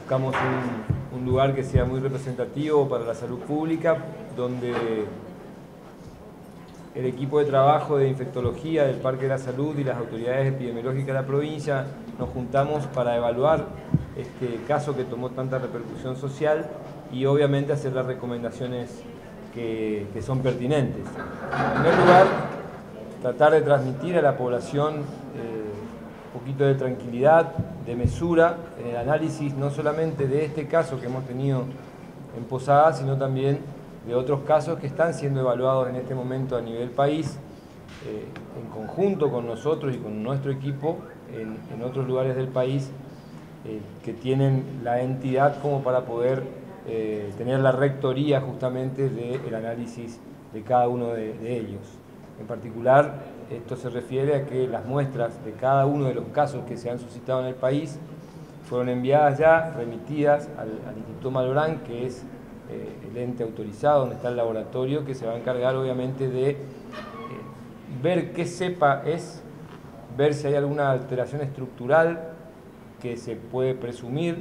buscamos un lugar que sea muy representativo para la salud pública, donde el equipo de trabajo de infectología del Parque de la Salud y las autoridades epidemiológicas de la provincia nos juntamos para evaluar este caso que tomó tanta repercusión social y obviamente hacer las recomendaciones que son pertinentes. En primer lugar, tratar de transmitir a la población un poquito de tranquilidad, de mesura en el análisis no solamente de este caso que hemos tenido en Posadas, sino también de otros casos que están siendo evaluados en este momento a nivel país, en conjunto con nosotros y con nuestro equipo en otros lugares del país que tienen la entidad como para poder tener la rectoría justamente del análisis de cada uno de ellos. En particular, esto se refiere a que las muestras de cada uno de los casos que se han suscitado en el país fueron enviadas ya, remitidas al Instituto Malbrán, que es el ente autorizado, donde está el laboratorio, que se va a encargar obviamente de ver qué cepa es, ver si hay alguna alteración estructural que se puede presumir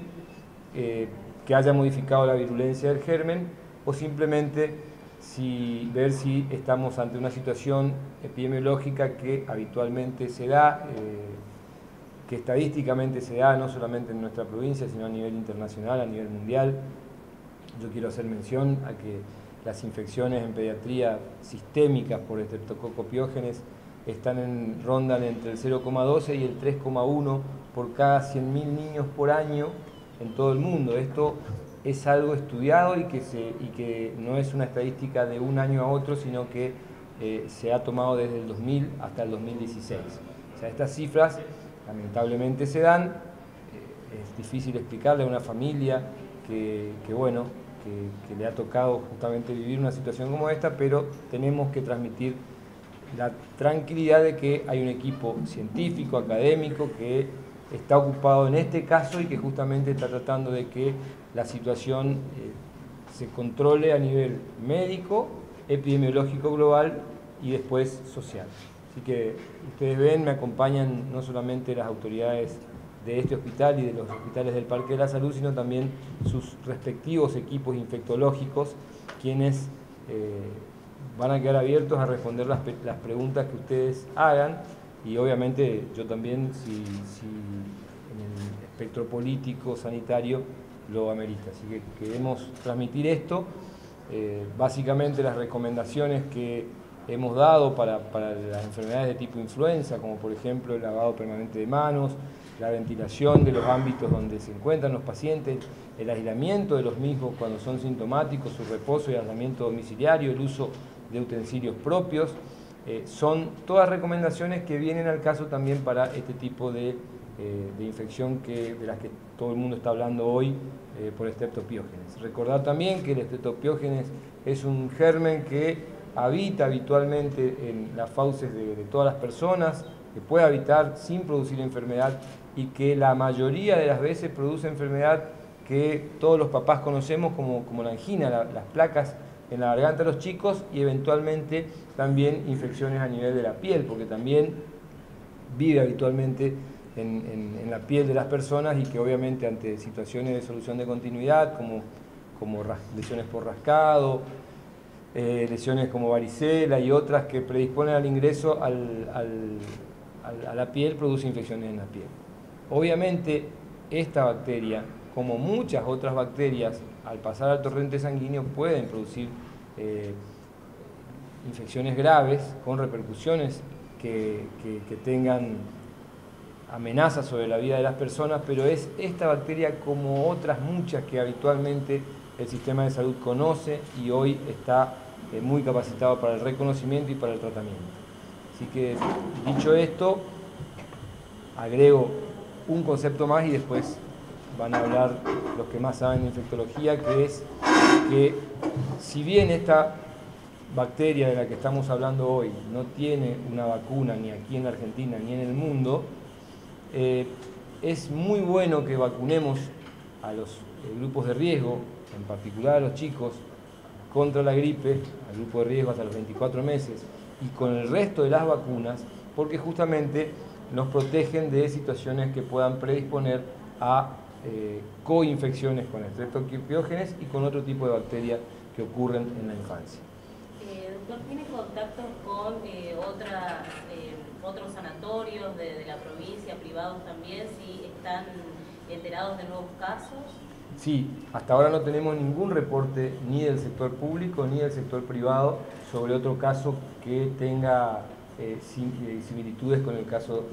que haya modificado la virulencia del germen, o simplemente ver si estamos ante una situación epidemiológica que habitualmente se da, que estadísticamente se da no solamente en nuestra provincia, sino a nivel internacional, a nivel mundial. Yo quiero hacer mención a que las infecciones en pediatría sistémicas por Streptococcus pyogenes rondan entre el 0,12 y el 3,1 por cada 100.000 niños por año en todo el mundo. Esto es algo estudiado y que no es una estadística de un año a otro, sino que se ha tomado desde el 2000 hasta el 2016. O sea, estas cifras lamentablemente se dan. Es difícil explicarle a una familia que le ha tocado justamente vivir una situación como esta, pero tenemos que transmitir la tranquilidad de que hay un equipo científico, académico, que está ocupado en este caso y que justamente está tratando de que la situación se controle a nivel médico, epidemiológico global y después social. Así que ustedes ven, me acompañan no solamente las autoridades de este hospital y de los hospitales del Parque de la Salud, sino también sus respectivos equipos infectológicos, quienes van a quedar abiertos a responder las preguntas que ustedes hagan, y obviamente yo también, si en el espectro político, sanitario, lo amerita. Así que queremos transmitir esto, básicamente las recomendaciones que hemos dado para las enfermedades de tipo influenza, como por ejemplo el lavado permanente de manos, la ventilación de los ámbitos donde se encuentran los pacientes, el aislamiento de los mismos cuando son sintomáticos, su reposo y aislamiento domiciliario, el uso de utensilios propios, son todas recomendaciones que vienen al caso también para este tipo de infección de las que todo el mundo está hablando hoy por Streptopiógenes. Recordar también que el Streptopiógenes es un germen que habita habitualmente en las fauces de todas las personas, que puede habitar sin producir enfermedad y que la mayoría de las veces produce enfermedad que todos los papás conocemos como la angina, las placas en la garganta de los chicos, y eventualmente también infecciones a nivel de la piel, porque también vive habitualmente en la piel de las personas y que obviamente ante situaciones de solución de continuidad como lesiones por rascado, lesiones como varicela y otras que predisponen al ingreso a la piel, produce infecciones en la piel. Obviamente esta bacteria, como muchas otras bacterias, al pasar al torrente sanguíneo pueden producir infecciones graves con repercusiones que tengan amenazas sobre la vida de las personas, pero es esta bacteria, como otras muchas que habitualmente el sistema de salud conoce y hoy está muy capacitado para el reconocimiento y para el tratamiento. Así que, dicho esto, agrego un concepto más y después van a hablar los que más saben de infectología, que es que si bien esta bacteria de la que estamos hablando hoy no tiene una vacuna ni aquí en la Argentina ni en el mundo, es muy bueno que vacunemos a los grupos de riesgo, en particular a los chicos, contra la gripe, al grupo de riesgo hasta los 24 meses, y con el resto de las vacunas, porque justamente nos protegen de situaciones que puedan predisponer a coinfecciones con estreptococcus y con otro tipo de bacterias que ocurren en la infancia. Doctor, ¿tiene contactos con otros sanatorios de la provincia, privados también, si están enterados de nuevos casos? Sí, hasta ahora no tenemos ningún reporte ni del sector público ni del sector privado sobre otro caso que tenga similitudes con el caso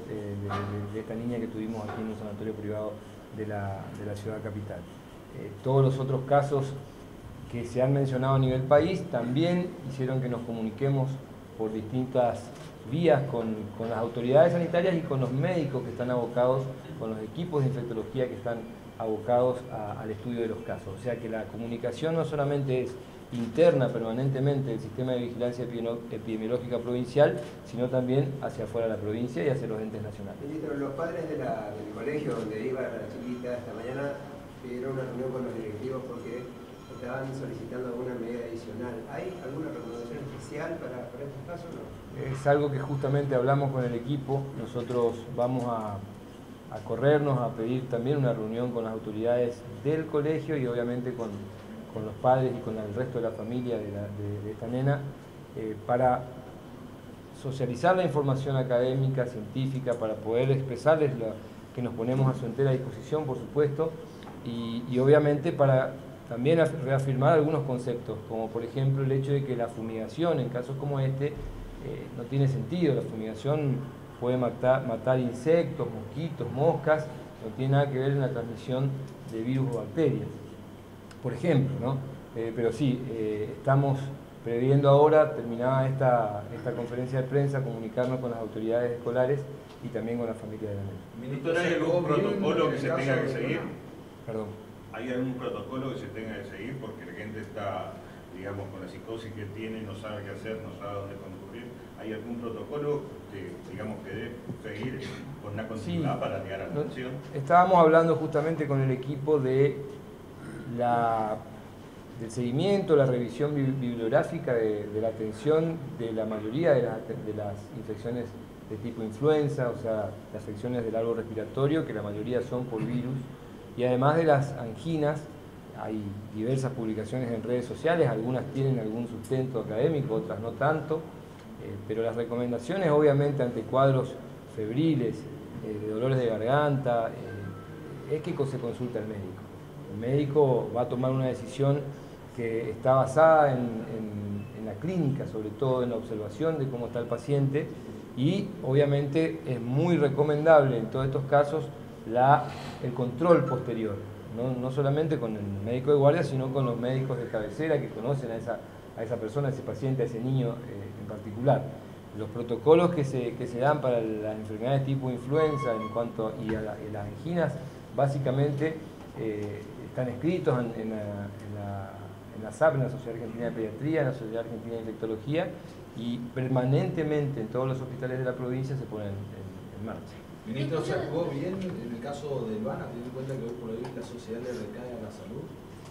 de esta niña que tuvimos aquí en un sanatorio privado de la ciudad capital. Todos los otros casos que se han mencionado a nivel país también hicieron que nos comuniquemos por distintas vías con las autoridades sanitarias y con los médicos que están abocados, con los equipos de infectología que están abocados al estudio de los casos. O sea que la comunicación no solamente es interna permanentemente del sistema de vigilancia epidemiológica provincial, sino también hacia afuera de la provincia y hacia los entes nacionales. Ministro, los padres del colegio donde iba la chiquita esta mañana pidieron una reunión con los directivos porque estaban solicitando alguna medida adicional. ¿Hay alguna recomendación especial para estos casos o no? Es algo que justamente hablamos con el equipo. Nosotros vamos a corrernos a pedir también una reunión con las autoridades del colegio y obviamente con los padres y con el resto de la familia de esta nena para socializar la información académica, científica, para poder expresarles que nos ponemos a su entera disposición, por supuesto, y obviamente para también reafirmar algunos conceptos, como por ejemplo el hecho de que la fumigación en casos como este no tiene sentido. La fumigación puede matar insectos, mosquitos, moscas, no tiene nada que ver en la transmisión de virus o bacterias, por ejemplo, ¿no? Pero sí, estamos previendo ahora, terminada esta conferencia de prensa, comunicarnos con las autoridades escolares y también con la familia de la nena. Ministro, ¿hay algún protocolo que se tenga que seguir? Perdón. ¿Hay algún protocolo que se tenga que seguir? Porque la gente está, digamos, con la psicosis que tiene, no sabe qué hacer, no sabe dónde concurrir. ¿Hay algún protocolo que, digamos, que debe seguir con una continuidad para llegar a la atención? Estábamos hablando justamente con el equipo del seguimiento, la revisión bibliográfica de la atención de la mayoría de las infecciones de tipo influenza, o sea, las infecciones del árbol respiratorio, que la mayoría son por virus, y además de las anginas. Hay diversas publicaciones en redes sociales, algunas tienen algún sustento académico, otras no tanto, pero las recomendaciones obviamente ante cuadros febriles, de dolores de garganta, es que se consulte al médico. El médico va a tomar una decisión que está basada en la clínica, sobre todo en la observación de cómo está el paciente, y obviamente es muy recomendable en todos estos casos el control posterior, no solamente con el médico de guardia, sino con los médicos de cabecera que conocen a esa persona, a ese paciente, a ese niño en particular. Los protocolos que se dan para las enfermedades tipo influenza y a las anginas básicamente están escritos en la SAP, en la Sociedad Argentina de Pediatría, en la Sociedad Argentina de Infectología, y permanentemente en todos los hospitales de la provincia se ponen en marcha. Ministro, ¿se actuó bien en el caso de Ivana, teniendo en cuenta que hoy por hoy la sociedad le recae a la salud?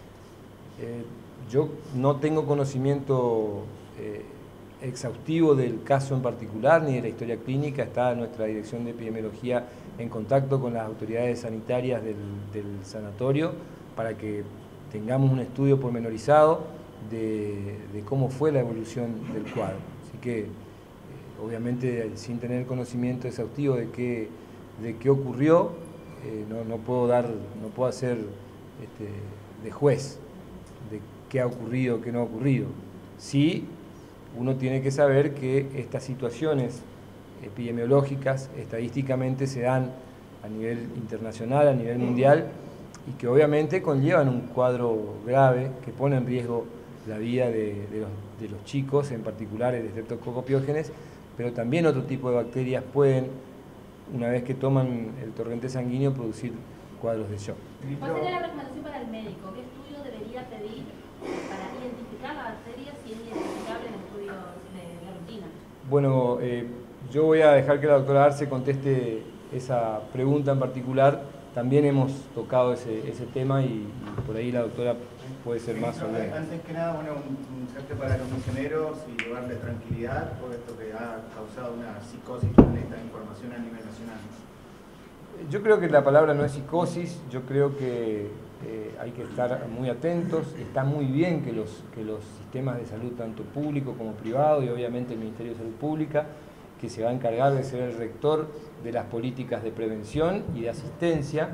Yo no tengo conocimiento exhaustivo del caso en particular, ni de la historia clínica. Está nuestra dirección de epidemiología en contacto con las autoridades sanitarias del sanatorio para que tengamos un estudio pormenorizado de cómo fue la evolución del cuadro. Así que, obviamente, sin tener conocimiento exhaustivo de qué ocurrió, no puedo hacer de juez de qué ha ocurrido, qué no ha ocurrido. Sí, uno tiene que saber que estas situaciones epidemiológicas estadísticamente se dan a nivel internacional, a nivel mundial, y que obviamente conllevan un cuadro grave que pone en riesgo la vida de los chicos, en particular el Streptococcus, pero también otro tipo de bacterias pueden, una vez que toman el torrente sanguíneo, producir cuadros de shock. ¿Cuál sería la recomendación para el médico? ¿Qué estudio debería pedir para identificar la bacteria si es identificable en estudios de rutina? Bueno, yo voy a dejar que la doctora Arce conteste esa pregunta en particular. También hemos tocado ese tema y por ahí la doctora puede ser más solvente. Antes que nada, bueno, un mensaje para los misioneros y llevarles tranquilidad por esto que ha causado una psicosis con esta información a nivel nacional. Yo creo que la palabra no es psicosis, yo creo que hay que estar muy atentos. Está muy bien que los sistemas de salud, tanto público como privado, y obviamente el Ministerio de Salud Pública, que se va a encargar de ser el rector de las políticas de prevención y de asistencia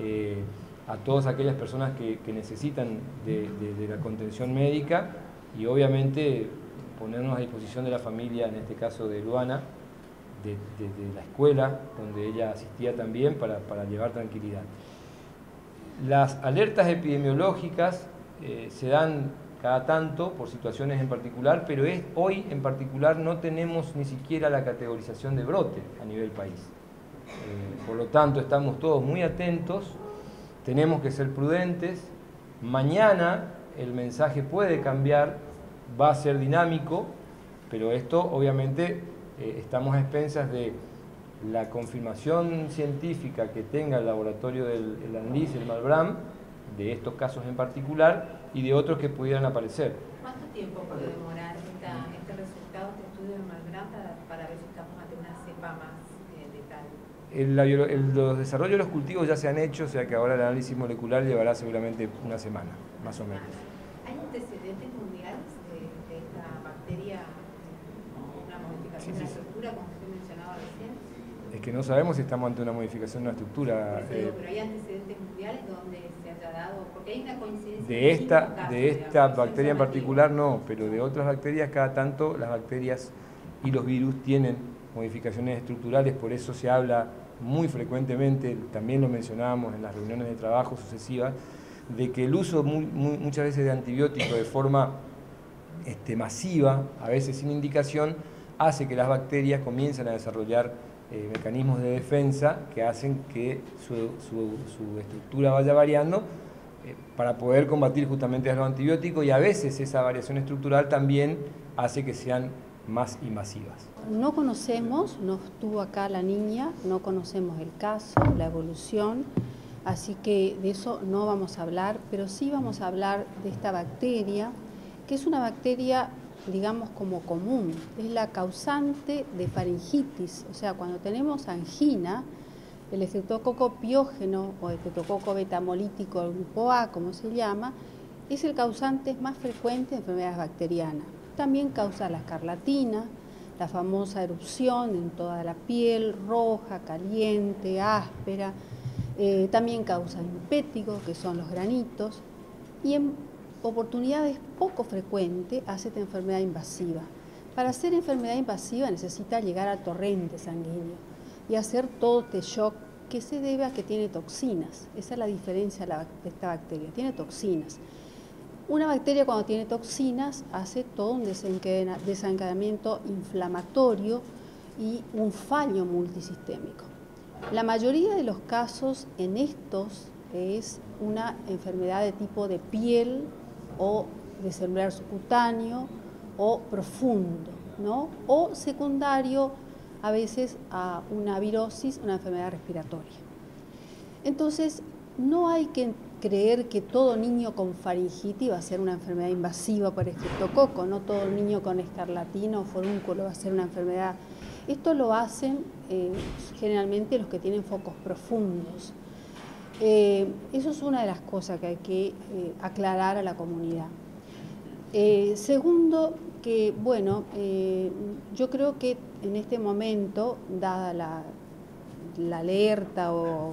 a todas aquellas personas que necesitan de la contención médica, y obviamente ponernos a disposición de la familia, en este caso de Luana, de la escuela donde ella asistía también, para llevar tranquilidad. Las alertas epidemiológicas se dan cada tanto por situaciones en particular, pero hoy en particular no tenemos ni siquiera la categorización de brote a nivel país. Por lo tanto, estamos todos muy atentos, tenemos que ser prudentes. Mañana el mensaje puede cambiar, va a ser dinámico, pero esto obviamente estamos a expensas de la confirmación científica que tenga el laboratorio del ANLIS, el Malbrán, de estos casos en particular y de otros que pudieran aparecer. ¿Cuánto tiempo puede demorar este resultado, este estudio del Malbrán, para ver si estamos ante una cepa más letal? Los desarrollos de los cultivos ya se han hecho, o sea que ahora el análisis molecular llevará seguramente una semana, más o menos. ¿Hay antecedentes mundiales de esta bacteria, una modificación de la estructura, como usted mencionaba recién? Es que no sabemos si estamos ante una modificación de una estructura. Pero hay antecedentes mundiales donde se haya dado, porque hay una coincidencia. De esta bacteria en particular no, pero de otras bacterias cada tanto las bacterias y los virus tienen modificaciones estructurales, por eso se habla muy frecuentemente, también lo mencionábamos en las reuniones de trabajo sucesivas, de que el uso muchas veces de antibióticos de forma masiva, a veces sin indicación, hace que las bacterias comiencen a desarrollar mecanismos de defensa que hacen que su estructura vaya variando para poder combatir justamente a los antibióticos, y a veces esa variación estructural también hace que sean más invasivas. No conocemos, no estuvo acá la niña, no conocemos el caso, la evolución, así que de eso no vamos a hablar, pero sí vamos a hablar de esta bacteria, que es una bacteria, digamos, como común, es la causante de faringitis, o sea, cuando tenemos angina, el estreptococo piógeno o el estreptococo betamolítico del grupo A, como se llama, es el causante más frecuente de enfermedades bacterianas. También causa la escarlatina, la famosa erupción en toda la piel, roja, caliente, áspera, también causa impétigo, que son los granitos, y en oportunidades poco frecuentes hace esta enfermedad invasiva. Para hacer enfermedad invasiva necesita llegar al torrente sanguíneo y hacer todo este shock, que se debe a que tiene toxinas. Esa es la diferencia de esta bacteria, tiene toxinas. Una bacteria, cuando tiene toxinas, hace todo un desencadenamiento inflamatorio y un fallo multisistémico. La mayoría de los casos en estos es una enfermedad de tipo de piel o de celular subcutáneo o profundo, ¿no? O secundario a veces a una virosis, una enfermedad respiratoria. Entonces, no hay que creer que todo niño con faringitis va a ser una enfermedad invasiva por estreptococo, no todo niño con escarlatina o forúnculo va a ser una enfermedad. Esto lo hacen generalmente los que tienen focos profundos. Eso es una de las cosas que hay que aclarar a la comunidad. Segundo, que bueno, yo creo que en este momento, dada la alerta,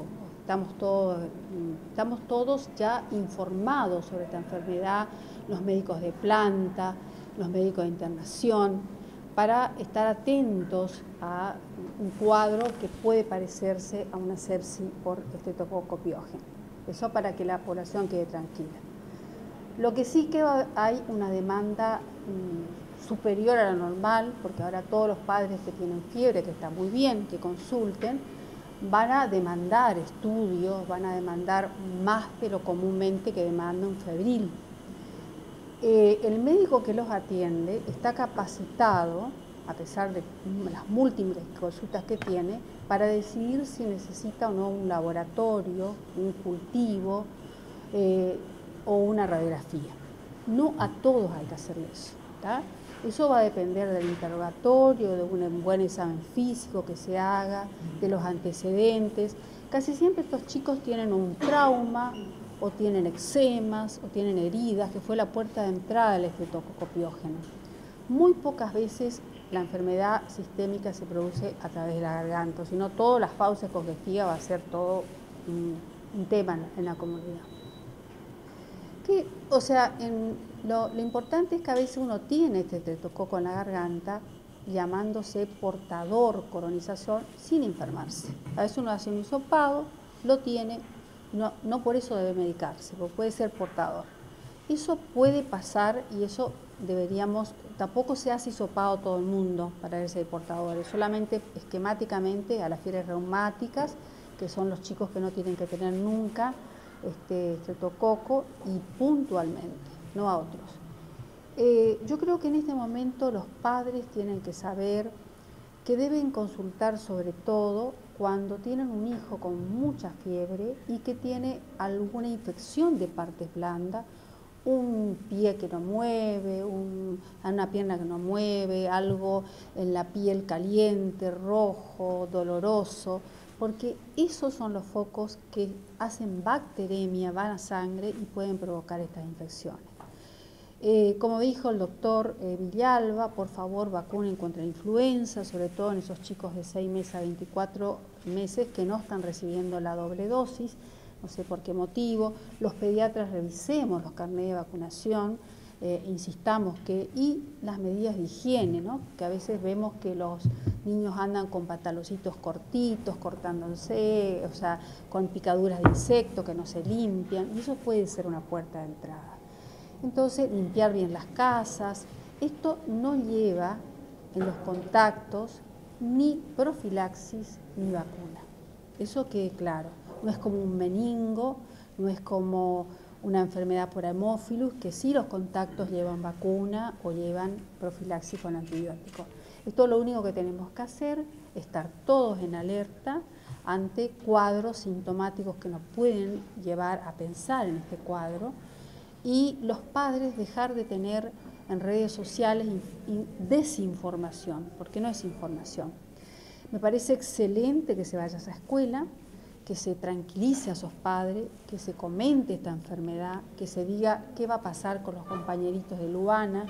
estamos todos ya informados sobre esta enfermedad, los médicos de planta, los médicos de internación, para estar atentos a un cuadro que puede parecerse a una sepsis por estreptococo piógeno. Eso para que la población quede tranquila. Lo que sí que hay una demanda superior a la normal, porque ahora todos los padres que tienen fiebre, que está muy bien, que consulten, van a demandar estudios, van a demandar más de lo comúnmente que demanda un febril. El médico que los atiende está capacitado, a pesar de las múltiples consultas que tiene, para decidir si necesita o no un laboratorio, un cultivo o una radiografía. No a todos hay que hacerle eso, ¿tá? Eso va a depender del interrogatorio, de un buen examen físico que se haga, de los antecedentes, Casi siempre estos chicos tienen un trauma, o tienen eczemas, o tienen heridas, que fue la puerta de entrada del estreptococo piógeno. Muy pocas veces la enfermedad sistémica se produce a través de la garganta, sino todas las fauces congestivas va a ser todo un tema en la comunidad. Lo importante es que a veces uno tiene este estreptococo en la garganta, llamándose portador colonización, sin enfermarse. A veces uno hace un hisopado, lo tiene, no por eso debe medicarse, porque puede ser portador. Eso puede pasar y eso tampoco se hace hisopado todo el mundo para ver si hay portadores, solamente esquemáticamente a las fiebres reumáticas, que son los chicos que no tienen que tener nunca estreptococo, y puntualmente, no a otros. Yo creo que en este momento los padres tienen que saber que deben consultar sobre todo cuando tienen un hijo con mucha fiebre y que tiene alguna infección de partes blandas, un pie que no mueve, una pierna que no mueve, algo en la piel caliente, rojo, doloroso, porque esos son los focos que hacen bacteremia, van a sangre y pueden provocar estas infecciones. Como dijo el doctor Villalba, por favor vacunen contra la influenza, sobre todo en esos chicos de 6 meses a 24 meses que no están recibiendo la doble dosis, no sé por qué motivo. Los pediatras revisemos los carnets de vacunación, insistamos y las medidas de higiene, ¿no? Que a veces vemos que los niños andan con pantaloncitos cortitos, cortándose, o sea, con picaduras de insectos que no se limpian, y eso puede ser una puerta de entrada. Entonces, limpiar bien las casas. Esto no lleva en los contactos ni profilaxis ni vacuna. Eso quede claro. No es como un meningo, no es como una enfermedad por hemófilus, que sí los contactos llevan vacuna o llevan profilaxis con antibióticos. Esto lo único que tenemos que hacer es estar todos en alerta ante cuadros sintomáticos que nos pueden llevar a pensar en este cuadro, y los padres dejar de tener en redes sociales desinformación, porque no es información. Me parece excelente que se vaya a esa escuela, que se tranquilice a esos padres, que se comente esta enfermedad, que se diga qué va a pasar con los compañeritos de Luana,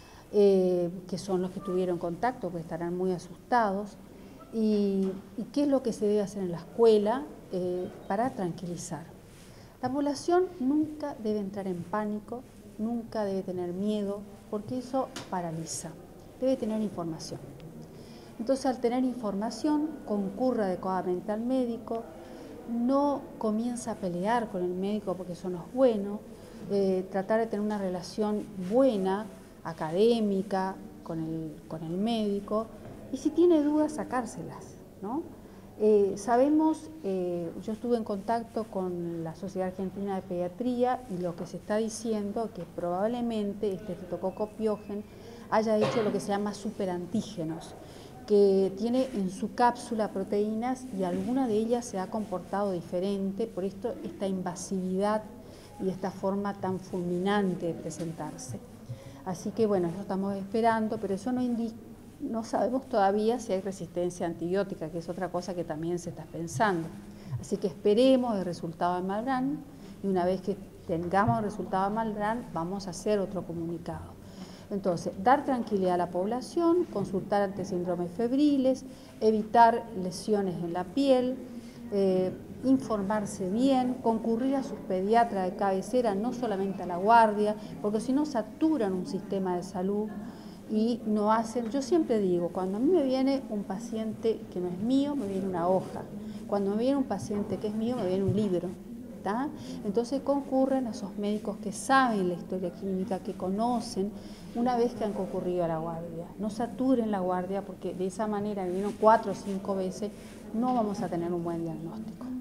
que son los que tuvieron contacto, porque estarán muy asustados, y qué es lo que se debe hacer en la escuela para tranquilizar. La población nunca debe entrar en pánico, nunca debe tener miedo, porque eso paraliza. Debe tener información. Entonces, al tener información, concurra adecuadamente al médico, no comienza a pelear con el médico porque eso no es bueno, tratar de tener una relación buena, académica, con el médico, y si tiene dudas, sacárselas, ¿no? Sabemos, yo estuve en contacto con la Sociedad Argentina de Pediatría y lo que se está diciendo que probablemente este estreptococo piógeno haya hecho lo que se llama superantígenos, que tiene en su cápsula proteínas y alguna de ellas se ha comportado diferente, por esto esta invasividad y esta forma tan fulminante de presentarse. Así que bueno, eso estamos esperando, pero eso no sabemos todavía si hay resistencia antibiótica, que es otra cosa que también se está pensando. Así que esperemos el resultado de Malbrán, y una vez que tengamos el resultado de Malbrán, vamos a hacer otro comunicado. Entonces, dar tranquilidad a la población, consultar ante síndromes febriles, evitar lesiones en la piel, informarse bien, concurrir a sus pediatras de cabecera, no solamente a la guardia, porque si no saturan un sistema de salud y no hacen. Yo siempre digo, cuando a mí me viene un paciente que no es mío, me viene una hoja. Cuando me viene un paciente que es mío, me viene un libro. ¿Tá? Entonces concurren a esos médicos que saben la historia clínica, que conocen, una vez que han concurrido a la guardia. No saturen la guardia, porque de esa manera, vinieron 4 o 5 veces, no vamos a tener un buen diagnóstico.